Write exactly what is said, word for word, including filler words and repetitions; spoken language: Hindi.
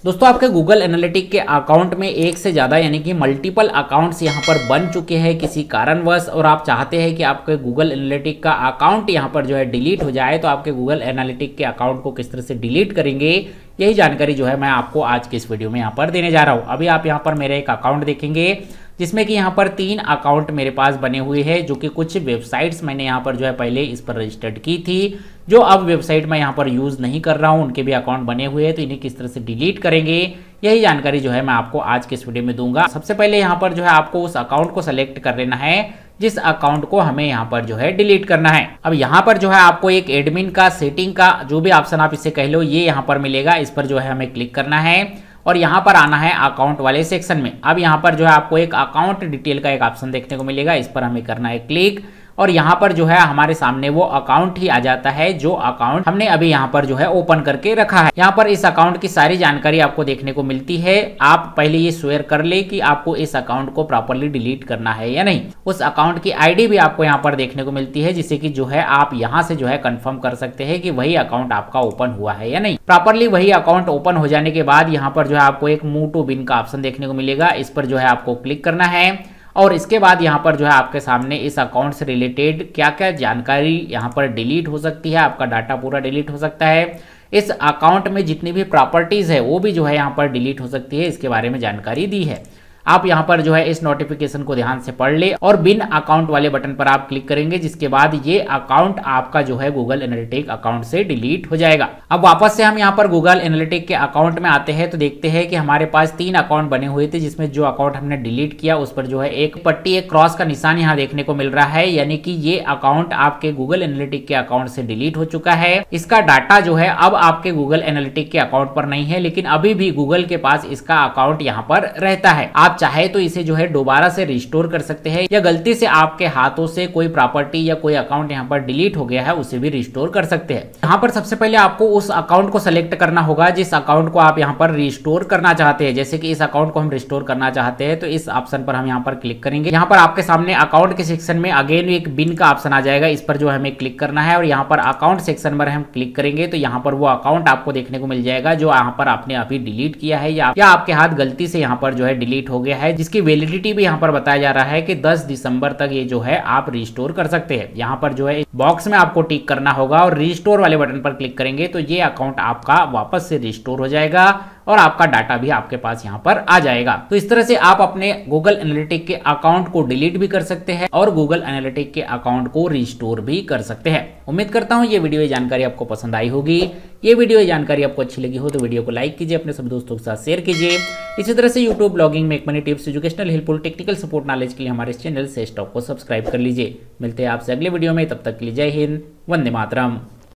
दोस्तों आपके गूगल एनालिटिक के अकाउंट में एक से ज़्यादा यानी कि मल्टीपल अकाउंट्स यहाँ पर बन चुके हैं किसी कारणवश, और आप चाहते हैं कि आपके गूगल एनालिटिक का अकाउंट यहाँ पर जो है डिलीट हो जाए, तो आपके गूगल एनालिटिक के अकाउंट को किस तरह से डिलीट करेंगे यही जानकारी जो है मैं आपको आज के इस वीडियो में यहाँ पर देने जा रहा हूँ। अभी आप यहाँ पर मेरा एक अकाउंट देखेंगे जिसमें कि यहाँ पर तीन अकाउंट मेरे पास बने हुए हैं, जो कि कुछ वेबसाइट्स मैंने यहाँ पर जो है पहले इस पर रजिस्टर्ड की थी, जो अब वेबसाइट मैं यहाँ पर यूज़ नहीं कर रहा हूँ, उनके भी अकाउंट बने हुए हैं। तो इन्हें किस तरह से डिलीट करेंगे यही जानकारी जो है मैं आपको आज के इस वीडियो में दूंगा। सबसे पहले यहाँ पर जो है आपको उस अकाउंट को सेलेक्ट कर लेना है जिस अकाउंट को हमें यहाँ पर जो है डिलीट करना है। अब यहाँ पर जो है आपको एक एडमिन का सेटिंग का जो भी ऑप्शन आप इसे कह लो ये यहाँ पर मिलेगा, इस पर जो है हमें क्लिक करना है और यहाँ पर आना है अकाउंट वाले सेक्शन में। अब यहाँ पर जो है आपको एक अकाउंट डिटेल का एक ऑप्शन देखने को मिलेगा, इस पर हमें करना है क्लिक और यहाँ पर जो है हमारे सामने वो अकाउंट ही आ जाता है जो अकाउंट हमने अभी यहाँ पर जो है ओपन करके रखा है। यहाँ पर इस अकाउंट की सारी जानकारी आपको देखने को मिलती है। आप पहले ये शेयर कर ले कि आपको इस अकाउंट को प्रॉपरली डिलीट करना है या नहीं। उस अकाउंट की आईडी भी आपको यहाँ पर देखने को मिलती है, जिससे कि जो है आप यहाँ से जो है कंफर्म कर सकते हैं कि वही अकाउंट आपका ओपन हुआ है या नहीं। प्रॉपरली वही अकाउंट ओपन हो जाने के बाद यहाँ पर जो है आपको एक मूव टू बिन का ऑप्शन देखने को मिलेगा, इस पर जो है आपको क्लिक करना है और इसके बाद यहाँ पर जो है आपके सामने इस अकाउंट से रिलेटेड क्या क्या जानकारी यहाँ पर डिलीट हो सकती है, आपका डाटा पूरा डिलीट हो सकता है, इस अकाउंट में जितनी भी प्रॉपर्टीज है वो भी जो है यहाँ पर डिलीट हो सकती है, इसके बारे में जानकारी दी है। आप यहाँ पर जो है इस नोटिफिकेशन को ध्यान से पढ़ ले और बिन अकाउंट वाले बटन पर आप क्लिक करेंगे, जिसके बाद ये अकाउंट आपका जो है गूगल एनालिटिक अकाउंट से डिलीट हो जाएगा। अब वापस से हम यहाँ पर गूगल एनालिटिक के अकाउंट में आते हैं तो देखते हैं कि हमारे पास तीन अकाउंट बने हुए थे, जिसमें जो अकाउंट हमने डिलीट किया उस पर जो है एक पट्टी एक क्रॉस का निशान यहाँ देखने को मिल रहा है, यानी कि ये अकाउंट आपके गूगल एनालिटिक के अकाउंट से डिलीट हो चुका है। इसका डाटा जो है अब आपके गूगल एनालिटिक के अकाउंट पर नहीं है, लेकिन अभी भी गूगल के पास इसका अकाउंट यहाँ पर रहता है। आप चाहे तो इसे जो है दोबारा से रिस्टोर कर सकते हैं, या गलती से आपके हाथों से कोई प्रॉपर्टी या कोई अकाउंट यहाँ पर डिलीट हो गया है उसे भी रिस्टोर कर सकते हैं। यहाँ पर सबसे पहले आपको उस अकाउंट को सेलेक्ट करना होगा जिस अकाउंट को आप यहाँ पर रिस्टोर करना चाहते हैं। जैसे कि इस अकाउंट को हम रिस्टोर करना चाहते हैं तो इस ऑप्शन पर हम यहाँ पर क्लिक करेंगे। यहाँ पर आपके सामने अकाउंट के सेक्शन में अगेन एक बिन का ऑप्शन आ जाएगा, इस पर जो हमें क्लिक करना है और यहाँ पर अकाउंट सेक्शन पर हम क्लिक करेंगे तो यहाँ पर वो अकाउंट आपको देखने को मिल जाएगा जो यहाँ पर आपने अभी डिलीट किया है या, या आपके हाथ गलती से यहाँ पर जो है डिलीट हो गया है, जिसकी वैलिडिटी भी यहाँ पर बताया जा रहा है कि दस दिसंबर तक ये जो है आप रिस्टोर कर सकते हैं। यहाँ पर जो है बॉक्स में आपको टिक करना होगा और रिस्टोर वाले बटन पर क्लिक करेंगे तो ये अकाउंट आपका वापस से रिस्टोर हो जाएगा और आपका डाटा भी आपके पास यहाँ पर आ जाएगा। तो इस तरह से आप अपने गूगल एनालिटिक के अकाउंट को डिलीट भी कर सकते हैं और गूगल एनालिटिक के अकाउंट को रिस्टोर भी कर सकते हैं। उम्मीद करता हूँ ये वीडियो ये जानकारी आपको पसंद आई होगी। ये वीडियो ये जानकारी आपको अच्छी लगी हो तो वीडियो को लाइक कीजिए, अपने सभी दोस्तों के साथ शेयर कीजिए। इसी तरह से YouTube blogging make money tips educational helpful technical support knowledge के लिए हमारे चैनल से स्टॉक को सब्सक्राइब कर लीजिए। मिलते हैं आपसे अगले वीडियो में, तब तक के लिए जय हिंद, वंदे मातरम।